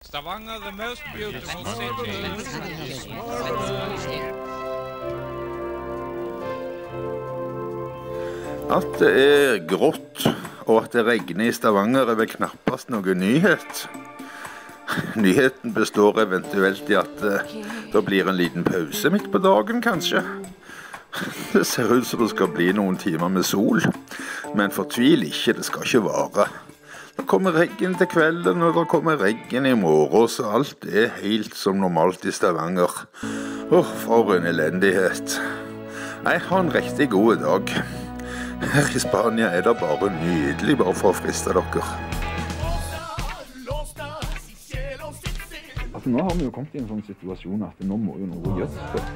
Stavanger, the most beautiful city. At det er grått og at det regner i Stavanger er vel knappast noen nyhet. Nyheten består eventuelt i at det blir en liten pause midt på dagen, kanskje. Det ser ut som det skal bli noen timer med sol, men fortvil ikke, det skal ikke vare. Det kommer regn til kvelden, og det kommer regn i morgen, så alt er helt som normalt i Stavanger. For en elendighet. Jeg har en riktig god dag. Her i Spania er det bare nydelig, bare for å friste dere. Altså, nå har vi jo kommet i en sånn situasjon at nå må jo noe gjøres det.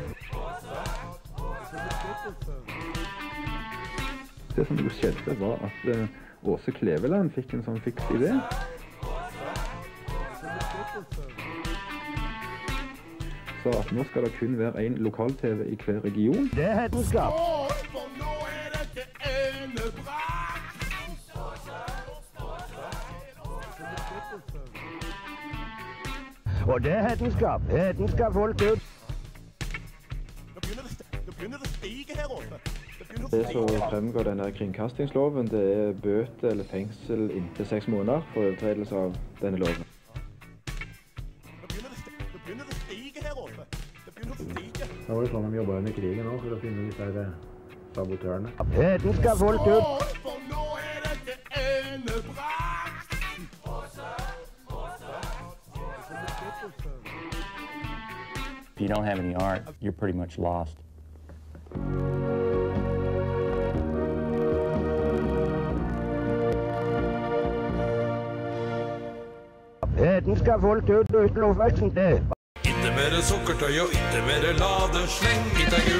Det som jo skjedde var at Åse Kleveland fikk en sånn fiks idé. Så at nå skal det kun være en lokal-TV i hver region. Det er hetenskap. Og det er hetenskap. Hetenskap folk ut. Det begynner å stige her oppe. Det som fremgår denne kringkastingsloven, det er bøte eller fengsel inntil 6 måneder for overtredelse av denne loven. Det begynner å stige her oppe. Det begynner å stige. Da var det sånn de jobbet under krigen nå, for å finne disse her sabotørene. Hetenskap folk ut. For nå er det endebrakt. If you don't have any art, you're pretty much lost. Hetenskap folk ut uten oppveksten til. Ikke mer sukkertøy og ikke mer ladesleng. Ikke